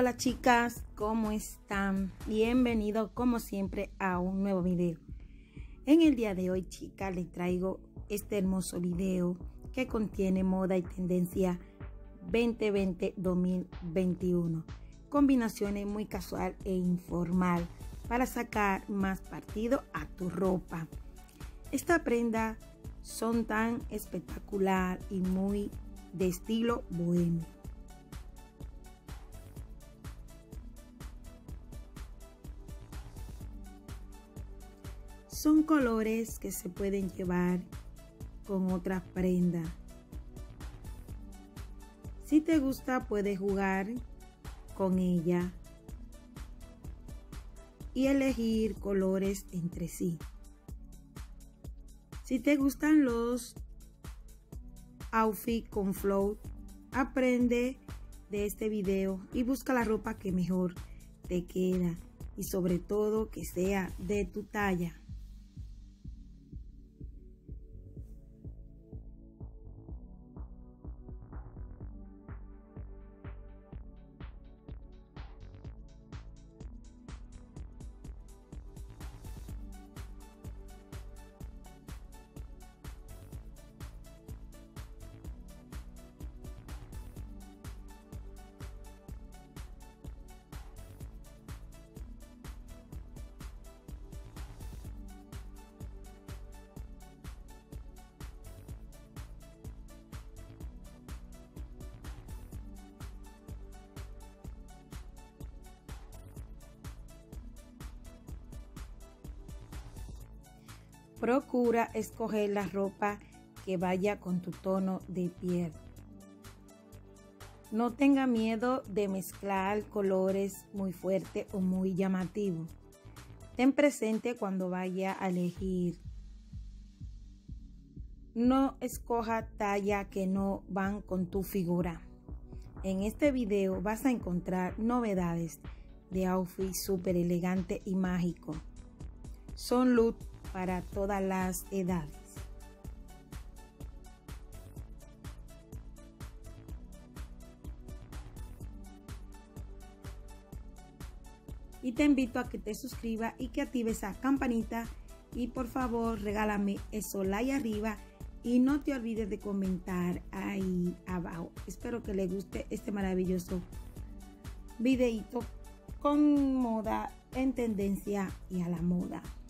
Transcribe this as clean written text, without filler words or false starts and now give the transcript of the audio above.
Hola chicas, ¿cómo están? Bienvenidos como siempre a un nuevo video. En el día de hoy, chicas, les traigo este hermoso video que contiene moda y tendencia 2020-2021. Combinaciones muy casual e informal para sacar más partido a tu ropa. Esta prenda son tan espectacular y muy de estilo bohemio. Son colores que se pueden llevar con otras prendas. Si te gusta, puedes jugar con ella y elegir colores entre sí. Si te gustan los outfits con flow, aprende de este video y busca la ropa que mejor te queda y sobre todo que sea de tu talla. Procura escoger la ropa que vaya con tu tono de piel. No tenga miedo de mezclar colores muy fuertes o muy llamativos. Ten presente cuando vaya a elegir. No escoja talla que no van con tu figura. En este video vas a encontrar novedades de outfit súper elegante y mágico. Son looks para todas las edades. Y te invito a que te suscribas y que actives esa campanita y por favor regálame eso like arriba y no te olvides de comentar ahí abajo. Espero que les guste este maravilloso videito con moda en tendencia y a la moda.